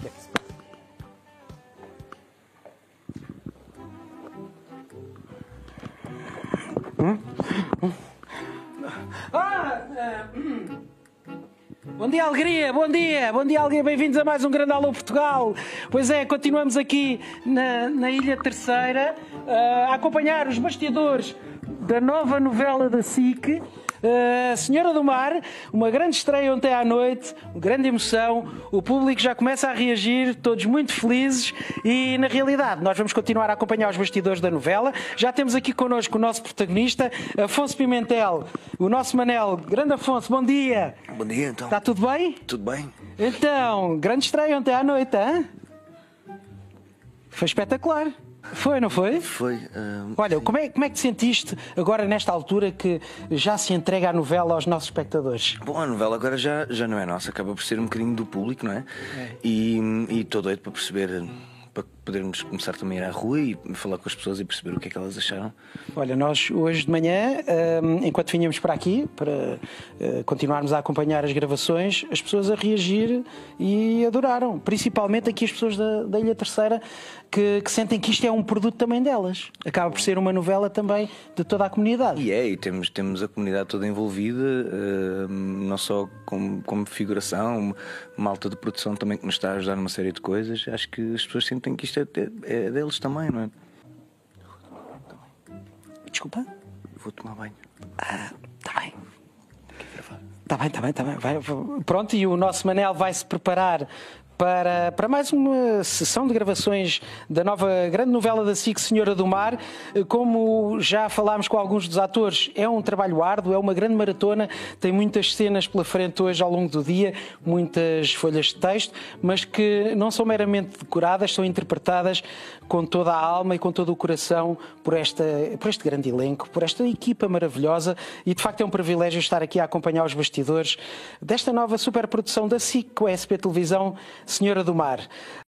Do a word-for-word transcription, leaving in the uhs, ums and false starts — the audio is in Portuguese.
que é que se passa? Hum? Hum? Ah! Uh, Bom dia, alegria, bom dia, bom dia, alegria, bem-vindos a mais um Grande Alô Portugal. Pois é, continuamos aqui na, na Ilha Terceira uh, a acompanhar os bastidores da nova novela da S I C, uh, Senhora do Mar, uma grande estreia ontem à noite, uma grande emoção, o público já começa a reagir, todos muito felizes e, na realidade, nós vamos continuar a acompanhar os bastidores da novela. Já temos aqui connosco o nosso protagonista, Afonso Pimentel, o nosso Manel. Grande Afonso, bom dia. Bom dia, então. Está tudo bem? Tudo bem. Então, grande estreia ontem à noite, hein? Foi espetacular. Foi, não foi? Foi. Uh, Olha, como é, como é que te sentiste agora nesta altura que já se entrega a novela aos nossos espectadores? Bom, a novela agora já, já não é nossa, acaba por ser um bocadinho do público, não é? É. E estou doido para perceber, para podermos começar também a ir à rua e falar com as pessoas e perceber o que é que elas acharam. Olha, nós hoje de manhã, um, enquanto vinhamos para aqui, para uh, continuarmos a acompanhar as gravações, as pessoas a reagir e adoraram. Principalmente aqui as pessoas da, da Ilha Terceira, que, que sentem que isto é um produto também delas. Acaba por ser uma novela também de toda a comunidade. E é, e temos, temos a comunidade toda envolvida, uh, não só como, como figuração, malta de produção também que nos está a ajudar numa série de coisas. Acho que as pessoas sentem que isto é, é, é deles também, não é? Desculpa? Vou tomar banho. Ah, está bem. Está bem, está bem, está bem. Vai, pronto, e o nosso Manel vai se preparar para, para mais uma sessão de gravações da nova grande novela da S I C, Senhora do Mar. Como já falámos com alguns dos atores, é um trabalho árduo, é uma grande maratona, tem muitas cenas pela frente hoje ao longo do dia, muitas folhas de texto, mas que não são meramente decoradas, são interpretadas com toda a alma e com todo o coração por, esta, por este grande elenco, por esta equipa maravilhosa, e de facto é um privilégio estar aqui a acompanhar os bastidores desta nova superprodução da S I C com a S P Televisão, Senhora do Mar.